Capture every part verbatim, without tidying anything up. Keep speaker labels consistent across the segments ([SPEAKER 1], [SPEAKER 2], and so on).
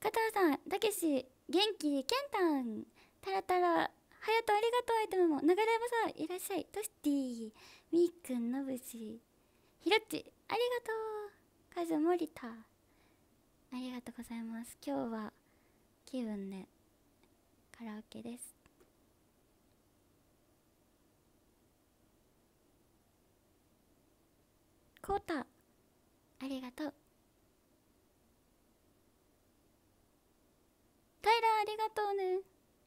[SPEAKER 1] タさん、たけし、元気、ケンタン、タラタラ、はやとありがとうアイテムも、流れ山さん、いらっしゃい、トシティ、みーくん、のぶし、ひろっち、ありがとう、カズ、モリタ、ありがとうございます。今日は気分でカラオケです。コータ、ありがとう。タイラー、ありがとうね。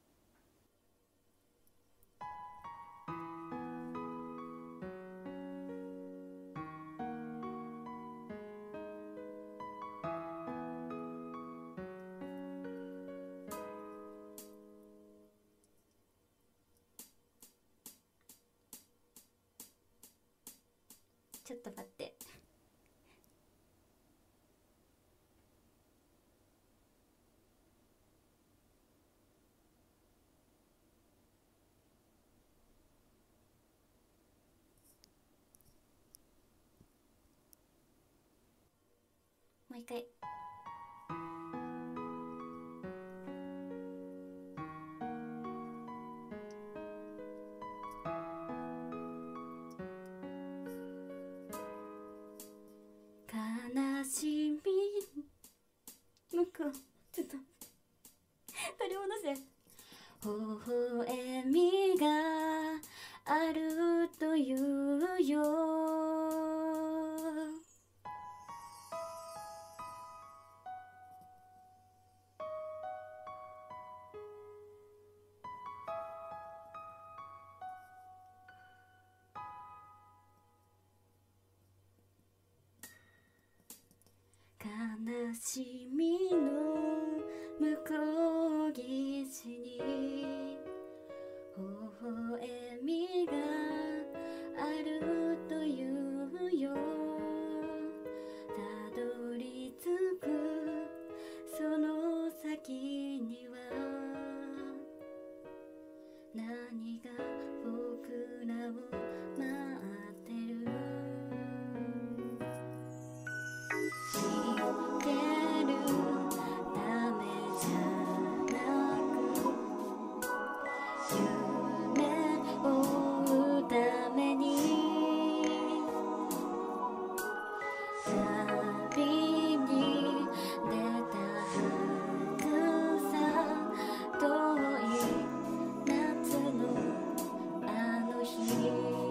[SPEAKER 1] ちょっと待って。もう一回。悲しみ向こう、ちょっと取り戻せ。微笑みがあるというよ。悲しみの向こう岸に微笑みがあるというよ。たどり着くその先には何が僕らを待ってる。生きてるためじゃなく夢を追うために旅に出たはずさ。遠い夏のあの日、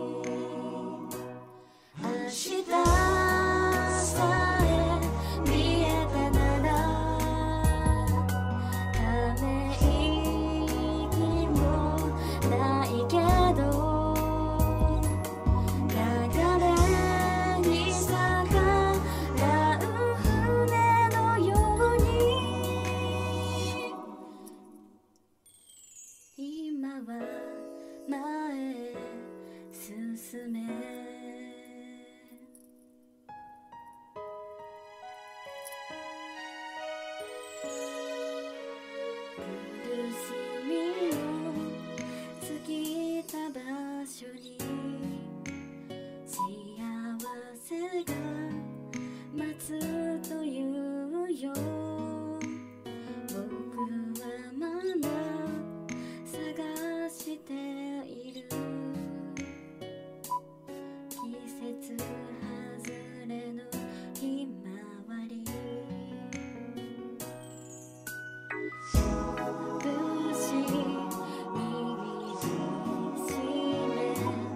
[SPEAKER 1] 明日さえ見えたならため息もないけど、流れに逆らう船のように今は前へ進め。苦しみを過ぎた場所に幸せが待つというよ。僕はまだ探している。季節外れのひまわり、苦しい握りしめ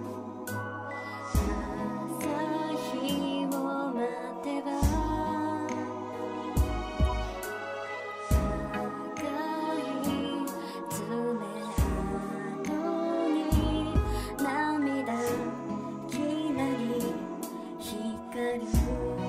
[SPEAKER 1] 朝日を待てば赤い爪痕に涙きらり光る。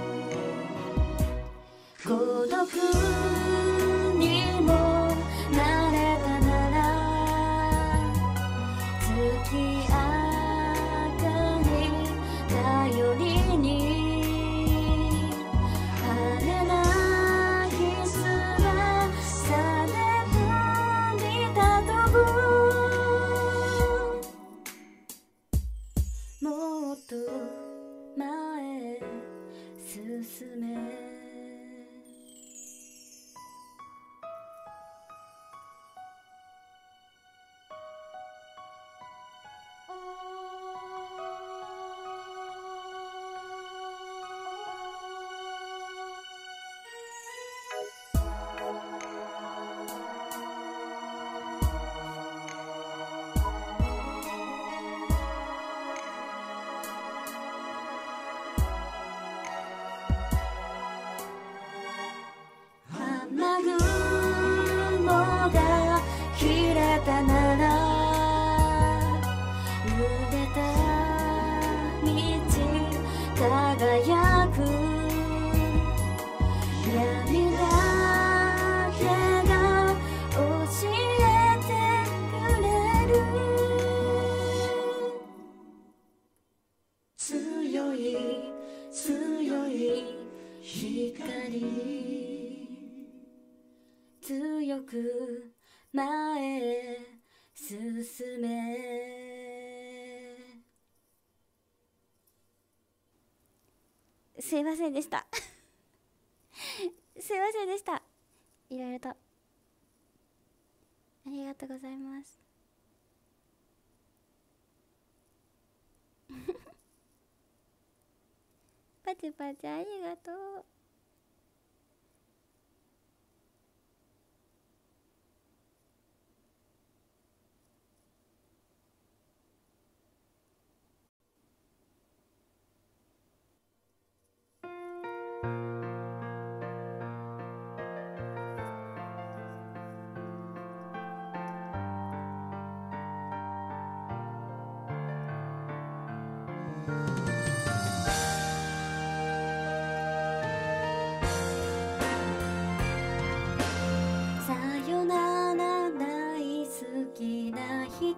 [SPEAKER 1] 孤独にもなれたなら月明かり頼りに晴れな日すらさで飛び立とぶ。もっと前へ進め。 たなら濡れた道輝く闇だけが教えてくれる強い強い光強く前へ進め。すいませんでしたすいませんでした。いろいろとありがとうございますパチパチありがとう。さよなら大好きな人、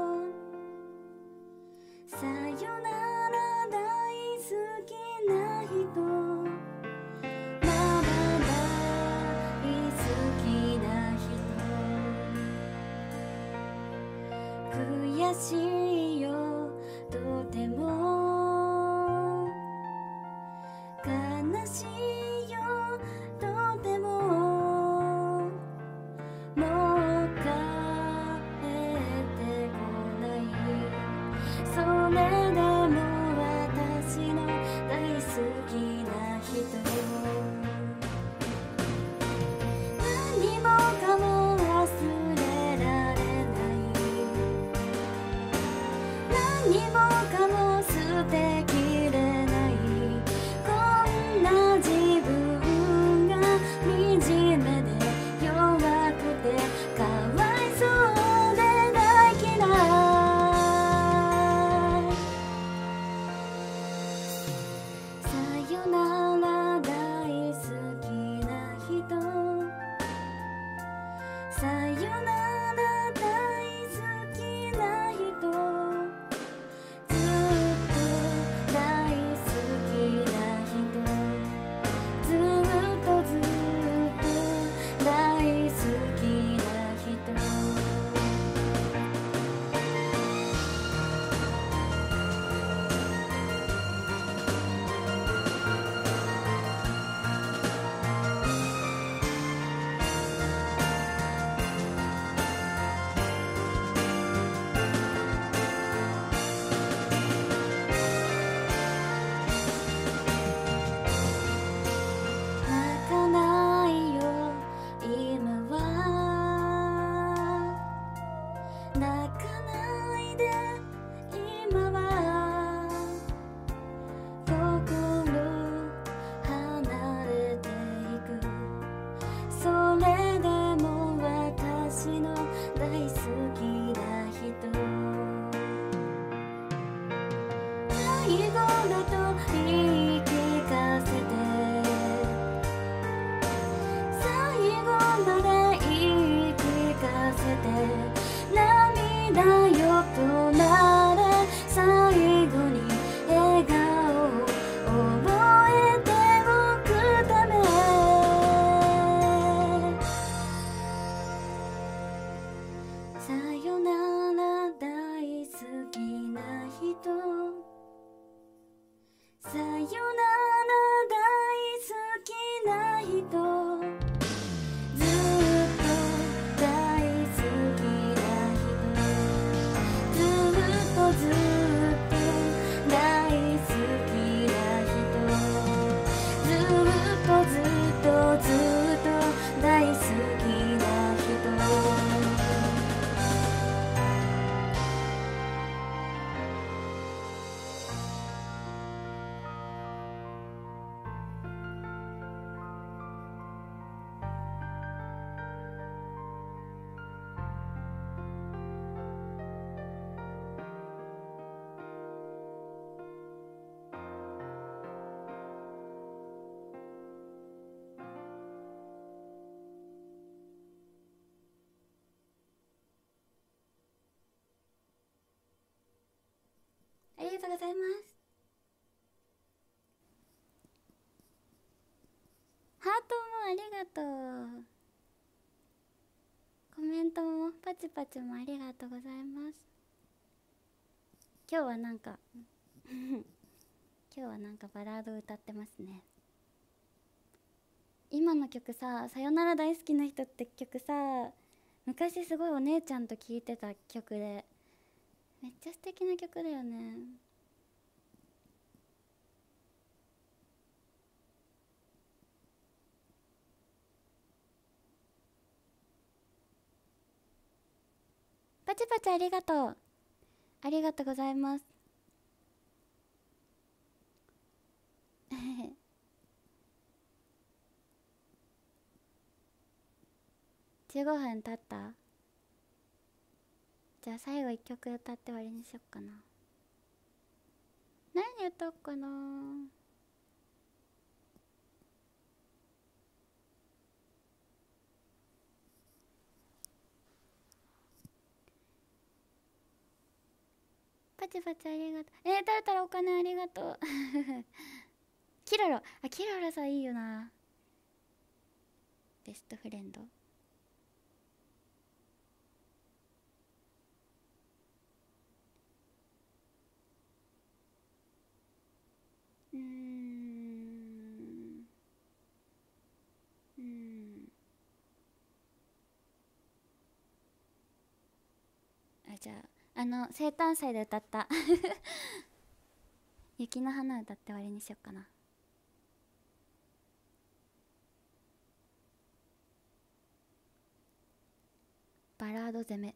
[SPEAKER 1] さよなら大好きな人、まだ大好きな人、悔しいよとても悲しいよとてももう帰ってこない。それでも私の大好きな人、何もかも忘れられない、何もかも捨てきれない、こんな自分が惨めで弱くてかわいそうで大嫌い。さよなら大好きな人、さよなら大好きな人、ずっと大好きな人、ずっとずっと大好きな人。泣かないよ今は、泣かないで今は、心離れていく、それでも私の大好きな人、最後だと言い聞かせて、最後まで言い聞かせて、涙よ止まれ、最後に笑顔を覚えておくため、さよなら大好きな人、さよなら大好きな人、ずっと大好きな人、ずとうございます。ハートもありがとう。コメントもパチパチもありがとうございます。今日はなんか今日はなんかバラード歌ってますね。今の曲さ、さよなら大好きな人って曲さ、昔すごいお姉ちゃんと聴いてた曲で、めっちゃ素敵な曲だよね。パチパチありがとう。ありがとうございます。じゅうごふん経った。じゃあ最後いっきょく歌って終わりにしよっかな。何歌おうかな。パチパチありがとう。えー、タラタラお金ありがとう。キロロ、あ、キロロさんいいよな。ベストフレンド。うーんうーんあ、じゃああの生誕祭で歌った雪の花歌って終わりにしよっかな。バラード攻め。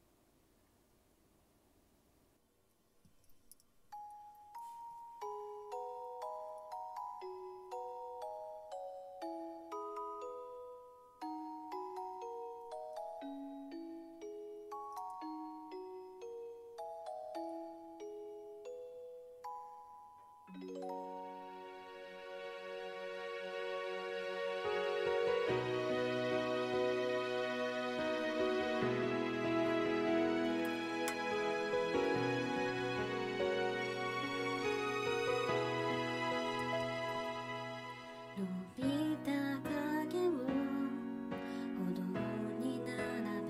[SPEAKER 1] 伸びた影を歩道に並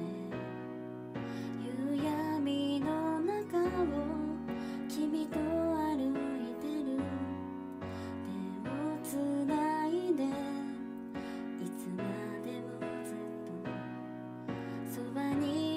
[SPEAKER 1] べ、夕闇の中を君と歩いてる。手をつないでいつまでもずっとそばに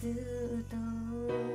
[SPEAKER 1] ずっと